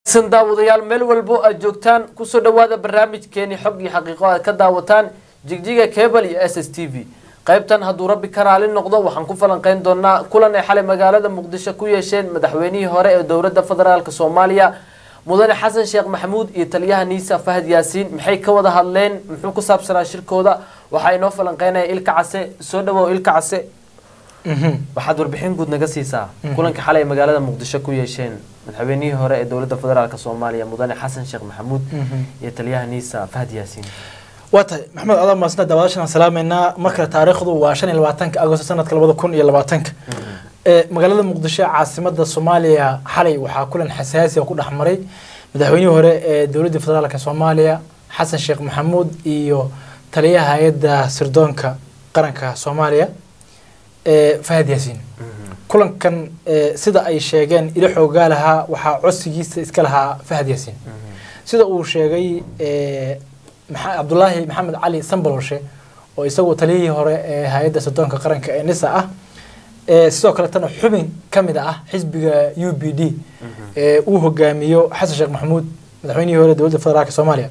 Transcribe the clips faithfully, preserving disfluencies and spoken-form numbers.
sandawadayaal meel walbo aad joogtaan ku soo dhawaada barnaamijkeeni xog iyo xaqiiqo aad ka daawataan jigjiga cable iyo S S T V qaybtan hadduu rabbi ka raali noqdo waxaan ku falanqeyn doonaa kulan ay xalay magaalada muqdisho ku yeesheen madaxweynihii hore ee dowladda federaalka Soomaaliya mudane Hasan sheikh Maxamuud iyo taliyaha Niisa Farhad Yaasin maxay ka wada hadleen muxuu ku saabsanaa shirkooda waxa ay noo falanqeynay ilka case soo dhawow ilka case waxaad warbixin guud naga siisaa kulanka xalay magaalada muqdisho ku yeesheen madaxweynihii hore ee dowladda federaalka Soomaaliya mudane Hasan sheikh Maxamuud iyo taliyaha Niisa Farhad Yaasin واتاي محمد أدم مسنا دواشنا سلامنا مكر تاريخه وعشان الواتنك أغسطس سنة كلبض كون إلى الواتنك مقالة مقدشة عاصمة الصومالية حالي وحاكل حساسي وكل أحمري مدحويني هو دولة الفدرالية كصوماليا حسن شيخ محمود إيو تليها هيدا سردونكا قرنكا صوماليا فهد ياسين كلن كان سيدا أي شيئين إلى حوقالها وحا عسيجيس إسكالها فهد ياسين سيدا أو شيئي عبد الله محمد علي سنبلوشة ويسوي تليه هراء هيدا سلطان كقرن كنساء سواء كلتنا حبين كمدة حزب يو بي دي وهو جاميو حسن شيخ محمود مدحويني هو دولة الفدرالية الصومالية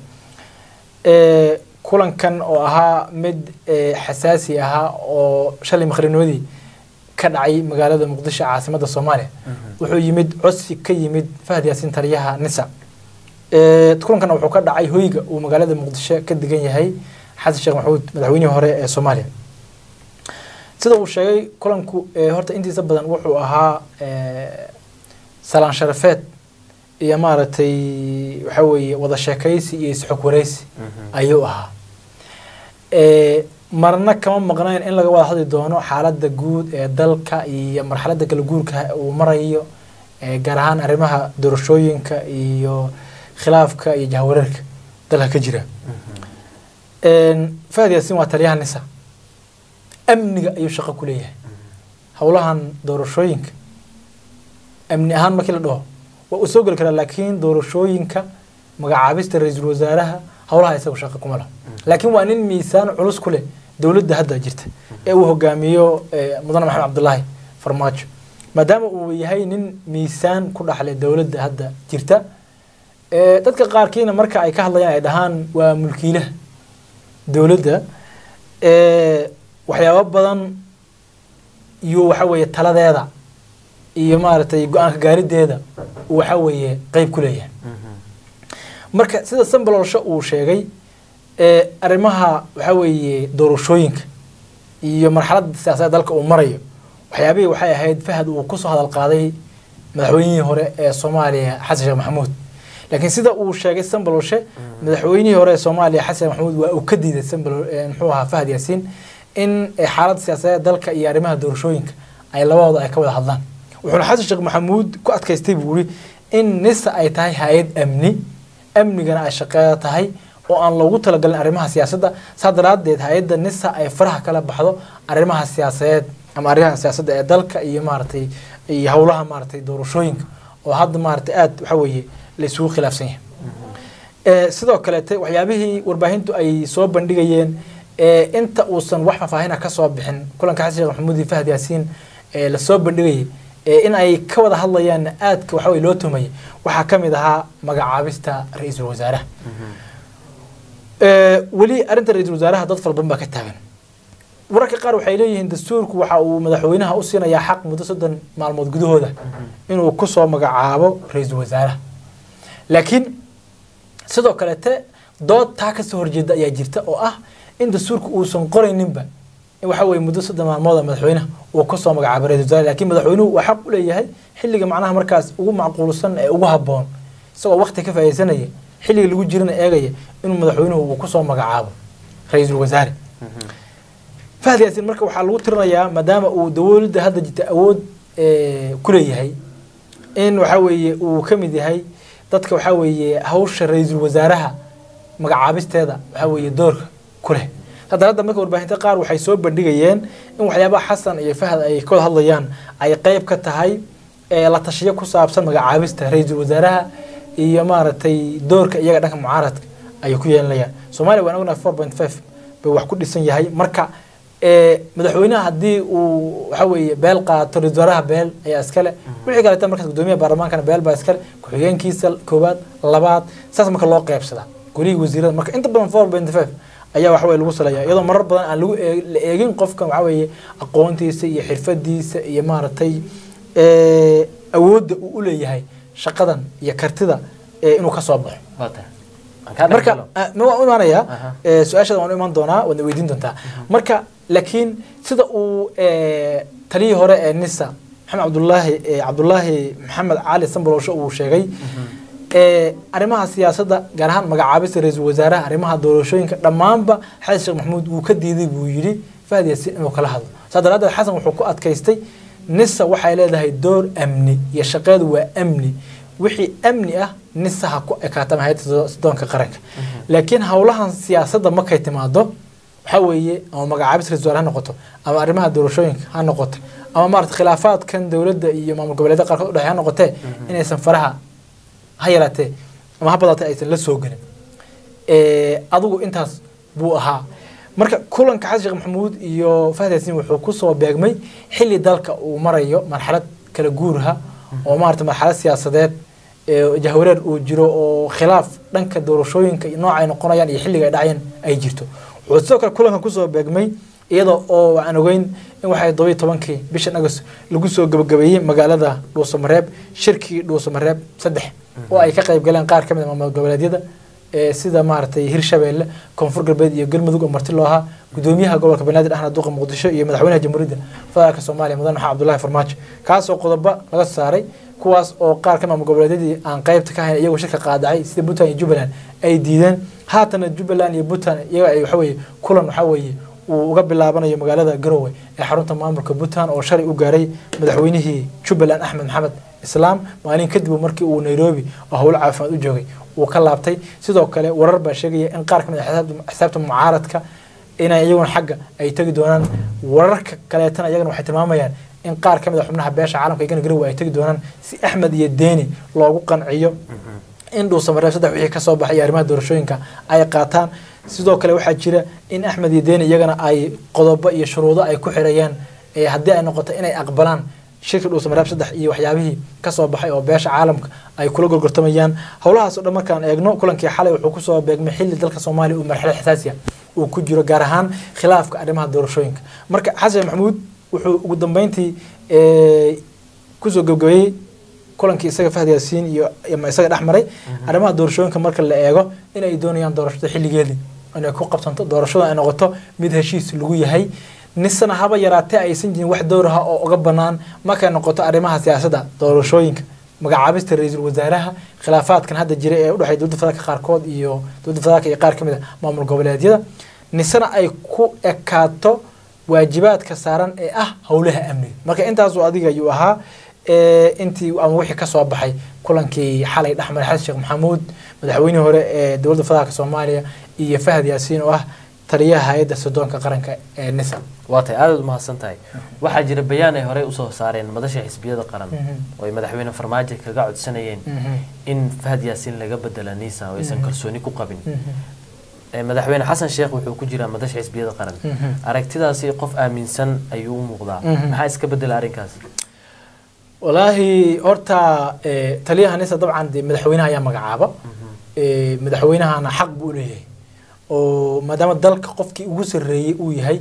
كلن كان أها مد حساسي أها وشلي مخرنودي كان عي مقالة مقدشة عاصمة الصومالية وحو يمد عسي كي يمد فهد ياسين تريها نساء تكون كان وحو كدعay hoyga oo magaalada muqdisho ka digan yahay xasan sheekh maxamuud madaxweynihii hore ee Soomaaliya sida uu sheegay kulanku horta intiisa badan wuxuu ahaa salaan sharafeed iyo maartay waxa weeye wada sheekaysi iyo isxog wareysi ayuu ahaa ee marna kama maqnaan in laga wada hadli doono xaaladda guud ee dalka iyo marxaladda kala guurka uu marayo ee gaar ahaan arrimaha doorashooyinka iyo خلافك يجاورك دلها كجرا. فهد ياسين وتريها النساء. أمن أي شقة كلية. هؤلاء دور شوينك. أمن أهم ما كلا ده. وأسوق الكلا لكن دور شوينك مجعبست الرئيس الوزراء هؤلاء يسوي شقة كمالها. لكن وأن الميزان علوس كله دولة ده هذا جرت. وهو جاميو مدن محمد عبد الله فرماج. ما دام ويهاي نن ميزان كل حال الدولة ده هذا جرته. dadka qaarkiina marka ay ka hadlayaan ay dhahaan waa mulkiilaha dawladda ee waxyaabo badan iyo waxa weeye taladeeda iyo maartay go'aanka gaarideeda waxa weeye qayb ku leeyahay marka sida sanbalolsho uu sheegay ee arimaha waxa weeye doorashooyinka iyo marxaladda siyaasadda dalka uu marayo waxyaabihi waxay ahayd fahad uu ku soo hadal qaaday madaxweynihii hore ee Soomaaliya Hasan sheekh Maxamuud لكن سيدا uu sheegay sanbalolshe madaxweynihii hore ee Soomaaliya Hasan Maxamuud waa uu ka diiday sanbalol muxuu ahaa Farhad Yaasin in xaalad siyaasadeed dalka iyo arrimaha doorashooyinka ay labadooda ay ka wada hadlaan wuxuu Hasan sheekh Maxamuud ku adkaystay buuri in nisa ay tahay hay'ad amni amnigana ay shaqeeyo tahay oo aan loogu talagalin arrimaha siyaasadda sadaraadeed hay'adda nisa ay faraha kala baxdo arrimaha siyaasadeed ama arrimaha siyaasadda ee dalka iyo maartay iyo hawlaha maartay doorashooyinka oo hadda maartay aad waxa weeye لسوق خلاف سنة. سيدا كلته وحيابه ورباهنتو أي صوب بندقيين أنت وصل وحنا فاهنا كصوب بحن كلن كحسي محمود فهد ياسين للصوب بندقي إن أي كوضع الله ين آد كوحوي لوتومي وحكم إذا مجعبستا رئيس الوزراء. ولي أرنت رئيس الوزراء ضد البنبا كتابن. ورك قارو حيليه الدستور وحاو مدحوينها أصينا يا حق متصدن مع الموجود هذا إنه كسر مجعبه رئيس الوزراء. لكن sidoo kale dood taa ka soo horjeeda ayaa jirta oo ah in dastuurku uu san qorayninba waxa way muddo saddex maalmood madaxweynaha uu ka soo magacaabay ra'iisul wasaare laakiin madaxweynuhu waxa uu leeyahay xilliga macnaha markaas ugu macquulsan ee ugu haboon isagoo waqti ka faa'iideysanaya xilliga lagu jirana eegaya inuu madaxweynuhu uu ku soo magacaabo ra'iisul wasaare Farhad Yaasin marka waxa lagu tirinayaa maadaama uu dawladda hadda jirta awood ku leeyahay in waxa weeye uu ka mid yahay dadka waxa weeye hawsha ra'iisul wasaaraha magacaabisteeda waxa weeye doorka ku leh hadda marka warbaahinta qaar waxay soo bandhigayeen in waxyaabaha Hasan iyo Farhad ay ka hadlayaan ay qayb ka tahay ee la tashiyo ku saabsan magacaabista ra'iisul wasaaraha iyo maartay doorka iyaga dhanka mucaaradka ay ku yeelanayaan Soomaaliya waa ognahay four point five bay wax ku dhisan yahay marka madaxweynaha haddii uu waxa weeye beel qaato ra-iisul wasaaraha beel ayaa iskale wixii kaleeta markaas gudoomiyaha baarlamaankana beel baa iskale ku-xigeenkiisa koowaad labaad saas marka loo qeybsadaa golihii wasiirada marka inta badan four point five ayaa waxa weye lagu saleeyaa iyadoo marar badan aan lagu la eegin qofkan waxa weeye aqoontiisa iyo xirfadiisa iyo maaragtay awoodda uu u leeyahay shaqadan iyo kartida inuu ka soo baxo marka ma waan u imaanayaa su-aashada waan u imaan doonaa waadna weydiin doontaa marka laakiin sida uu taliyii hore ee nisa maxamed cabdullaahi cabdullaahi maxamed cali sanbalowsho uu sheegay arrimaha siyaasadda gaar ahaan magacaabista ra-iisul wasaaraha arrimaha doorashooyinka dhammaanba xasan sheekh maxamuud wuu ka diiday buu yidhi Farhad Yaasin inuu kala hadlo saa daraadeed xasan wuxuu ku adkaystay nisa waxay leedahay door amni iyo shaqeedu waa amni wixii amni ah nisa ha ku ekaata hay'adda sodonka qaranka laakiin hawlahan siyaasadda markay timaado waxa weeye ama magacaabis ra-iisul wasaare ha noqoto ama arrimaha doorashooyinka ha noqoto ama maaragtay khilaafaadkan dowladda iyo maamul goboleedyada qaarkood u dhexeeya ha noqotee inaysan faraha ha yaraatee ama ha badatee aysan la soo gelin adigu intaas buu ahaa marka kulanka xasan sheekh maxamuud iyo Farhad Yaasin wuxuu ku soo beegmay xilli dalka uu marayo marxalad kala guurha oo maaragtay marxalad siyaasadeed ee jahwareer uu jiro oo khilaaf dhanka doorashooyinka nooca ay noqonayaan iyo xilliga ay dhacayaan ay jirto wuxuu sidoo kale kulanka ku soo beegmay iyadoo oo aan ogeyn in waxay todoba iyo tobankii bishan Agost lagu soo gabagabeeyay magaalada Dhuusamareeb shirkii Dhuusamareeb saddex oo ay ka qayb galeen qaar kamid ah maamul goboleedyada ee sida maartay Hirshabeelle Koonfur Galbeed iyo Galmudug oo marti loo ahaa gudoomiyaha gobolka Banaadir ahna duqa Muqdisho iyo madaxweynaha jamhuuriyadda federaalka Soomaaliya mudane Maxamed Cabdullaahi Farmaajo kaas oo qodobo laga saaray kuwaas oo qaar ka maamul goboleedyadii aan qaybta ka ahayn iyagoo shirka qaadacay sida Puntland iyo Jubbaland ay diideen haatana Jubbaland iyo Puntland iyaga ay waxa weeye kulan waxa weeye uu uga bilaabanayo magaalada Garowe ee xarunta maamulka Puntland oo shalay u gaaray madaxweynihii Jubbaland Axmed Maxamed Islaam maalin kadib markii uu Nairobi oo hawl caafimaad u joogay uu ka laabtay sidoo kale warar baa sheegaya in qaar ka mid ah xisaabta mucaaradka inay iyaguna xagga ay tagi doonaan wararka kaleetana iyagana waxay tilmaamayaan in qaar ka mid ah xubnaha beesha caalamka iyagana Garowe ay tagi doonaan si Axmed iyo Deeni loogu qanciyo in Dhuusamareeb saddex wixii ka soo baxay arrimaha doorashooyinka ay qaataan sidoo kale waxaa jira in Axmed iyo Deeni iyagana ay qodobo iyo shuruudo ay ku xirayaan ee haddii ay noqoto inay aqbalaan shirka Dhuusamareeb saddex iyo waxyaabihii ka soo baxay oo beesha caalamka ay kula gorgortamayaan howlahaas oo dhan markaan eegno kulankii xalay wuxuu ku soo beegmay xilli dalka Soomaaliya uu marxalad xasaasi ah uu ku jiro gaar ahaan khilaafka arrimaha doorashooyinka marka xasan maxamuud wuxuu ugu dambeyntii ee ku soo gabagabeeyay kulankii isaga Farhad Yaasin iyo ama isaga dhaxmaray arrimaha doorashooyinka marka la eego in ay doonayaan doorashada xilligeedii inay ku qabsanto doorashada ay noqoto mid heshiis lagu yahay nisana haba yaraatee aysan jirin wax door ah oo uga banaan markay noqoto arrimaha siyaasadda doorashooyinka magacaabista ra-iisul wasaaraha khilaafaadkan hadda jira ee u dhaxay dowladda federaalka qaarkood iyo dowladda federaalka iyo qaar ka mid ah maamul goboleedyada nisana ay ku ekaato waajibaadka saaran ee ah howlaha amniga marka intaas oo adiga ayuu ahaa ee intii ama wixii ka soo baxay kulankii xalay dhaxmar xasan sheekh maxamuud madaxweynihii hore ee dowladda federaalka Soomaaliya iyo Farhad Yaasin oo ah taliyaha hay'adda sodonka qaranka ee nisa waatay aad u mahadsan tahay waxa jira bayaan ay hore u soo saareen madasha xisbiyada qaran oo ay madaxweyne Farmaajo kaga codsanayeen in Farhad Yaasin laga bedelo nisa oo aysan kalsooni ku qabin ee madaxweyne Xasan Sheekh wuxuu ku jiraa madasha xisbiyada qaran aragtidaasi qof aaminsan ayuu u muuqdaa maxaa iska bedela arrinkaas walaahi horta taliyaha nisa dabcan madaxweynaha ayaa magacaaba ee madaxweynahana xaq buu leeyahay oo maadaama dalka qofkii ugu sareeyay uu yahay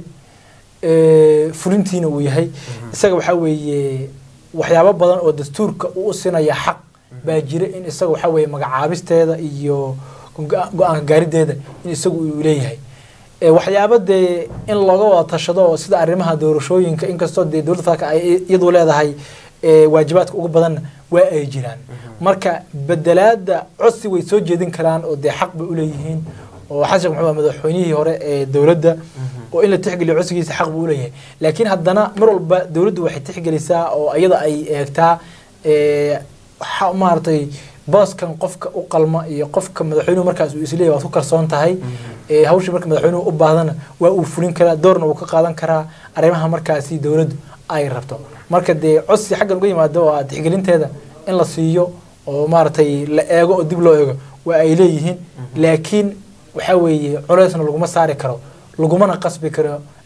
ee fulintiina uu yahay isaga waxa weeye waxyaabo badan oo dastuurka uu sinaya xaq baa jira in isaga waxa weeye magacaabisteeda iyo go'aan gaarideeda in isagu uu leeyahay ee waxyaabada in laga wada tashado sida arrimaha doorashooyinka inkastoo dowladda federaalka ay iyadu leedahay ee waajibaadka ugu badan waa ay jiraan marka bedelaada codsi way soo jeedin karaan oo de xaq bay u leeyihiin oo xasan maxamed madaxweynihii hore ee dowladda oo in la tixgeliyo codsigiisa xaq buu leeyahay laakiin haddana mar walba dowladdu waxay tixgelisaa oo iyada ay eegtaa ee maartay booskan qofka u qalma iyo qofka madaxweynuhu markaas uu isleeyahay waa ku kalsoon tahay ee hawsha marka madaxweynuhu u baahdana waa uu fulin karaa doorna uu ka qaadan karaa arrimaha markaasi dowladdu ay rabto marka de codsi xaggan uga yimaado waa tixgelinteeda in la siiyo oo maartay la eego oo dib loo eego waa ay leeyihiin laakiin waxa weeye culeysna laguma saari karo lagumana qasbi karo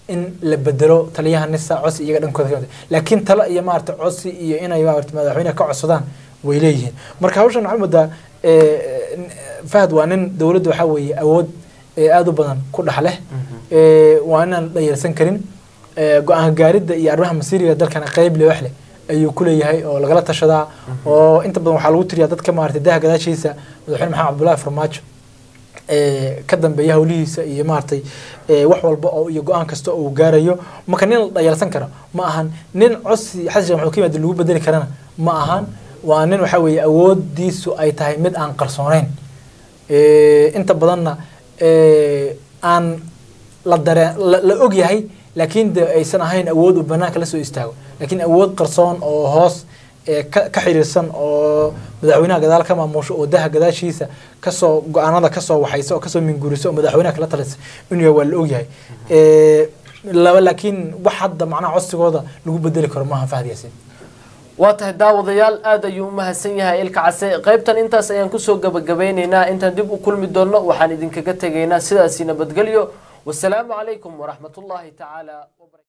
in la bedelo taliyaha nisa codsi iyaga dhankooda ka laakiin tala iyo maarta codsi iyo inay maarta madaxweynaha ka codsadaan way leeyihiin marka hawshan waxaa moodaa Fahad waa nin dawladda waxa weeye awood aad u badan ku dhaxleh waa inaan dhayalsan karin go'aan gaaridda iyo arrimaha masiiriga dalkana qayb leh wax leh ayuu ku leeyahay oo lagala tashadaa oo inta badan waxaa lagu tiriyaa dadka maartay daha gadaashiisa madaxweyne maxamed cabdullaahi farmaajo ee ka dambeeya hawlihiisa iyo maartay wax walba oo iyo go'aan kasta oo uu gaarayo marka nin la dhayalsan karo ma ahan nin codsi xasan wuxuu ka yimid lagu bedeli karana ma ahan waa nin waxa weeye awoodiisu ay tahay mid aan qarsoonayn ee inta badanna ee aan la dareen la og yahay laakiin aysan ahayn awood u banaanka la soo istaago laakiin awood qarsoon oo hoos ka xiriirsan oo madaxweynaha gadaal ka maamusho oo daha gadaashiisa ka soo go'aanada ka soo waxayso oo ka soo minguriso oo madaxweynaha kala talaysa inuu waa la og yahay ee laba laakiin wax hadda macnaha codsigooda lagu bedeli karo maaha Farhad Yaasin waa tahay daawadayaal aad ayuu u mahadsan yahay ilka case qaybtan intaas ayaan ku soo gabagabaynaynaa intaan dib u kulmi doono waxaan idinkaga tegaynaa sidaas nabadgelyo والسلام عليكم ورحمة الله تعالى وبركاته.